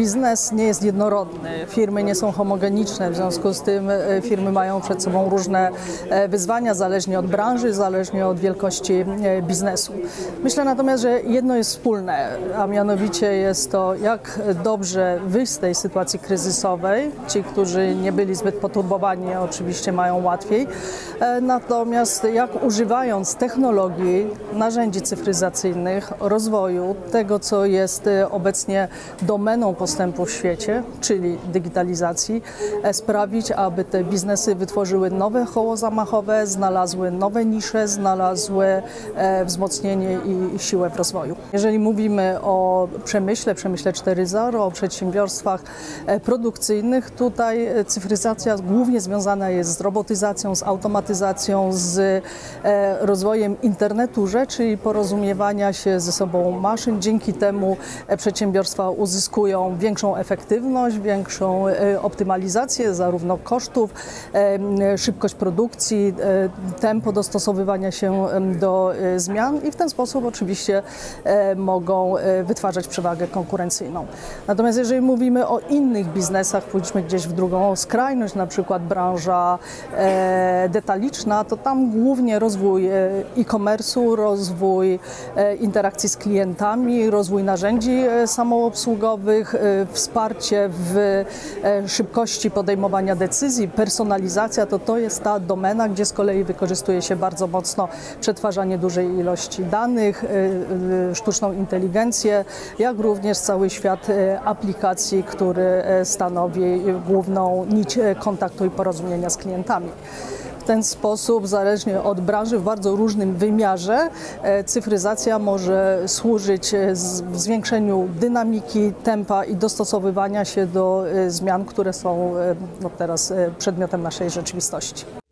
biznes nie jest jednorodny, firmy nie są homogeniczne, w związku z tym firmy mają przed sobą różne wyzwania, zależnie od branży, zależnie od wielkości biznesu. Myślę natomiast, że jedno jest wspólne, a mianowicie jest to, jak dobrze wyjść z tej sytuacji kryzysowej. Ci, którzy nie byli zbyt poturbowani, oczywiście mają łatwiej, natomiast jak używając technologii, narzędzi cyfryzacyjnych, rozwoju, tego co jest obecnie domeną postępu w świecie, czyli digitalizacji, sprawić, aby te biznesy wytworzyły nowe koło zamachowe, znalazły nowe nisze, znalazły wzmocnienie i siłę w rozwoju. Jeżeli mówimy o przemyśle 4.0, o przedsiębiorstwach produkcyjnych, tutaj cyfryzacja głównie związana jest z robotyzacją, z automatyzacją, z rozwojem internetu rzeczy i porozumiewania się ze sobą maszyn. Dzięki temu przedsiębiorstwa uzyskują większą efektywność, większą optymalizację zarówno kosztów, szybkość produkcji, tempo dostosowywania się do zmian i w ten sposób oczywiście mogą wytwarzać przewagę konkurencyjną. Natomiast jeżeli mówimy o innych biznesach, pójdźmy gdzieś w drugą skrajność, na przykład branża detaliczna, to tam głównie rozwój e-commerce'u, rozwój interakcji z klientami, rozwój narzędzi samoobsługowych, wsparcie w szybkości podejmowania decyzji, personalizacja, to jest ta domena, gdzie z kolei wykorzystuje się bardzo mocno przetwarzanie dużej ilości danych, sztuczną inteligencję, jak również cały świat aplikacji, który stanowi główną nić kontaktu i porozumienia z klientami. W ten sposób, zależnie od branży, w bardzo różnym wymiarze, cyfryzacja może służyć zwiększeniu dynamiki, tempa i dostosowywania się do zmian, które są teraz przedmiotem naszej rzeczywistości.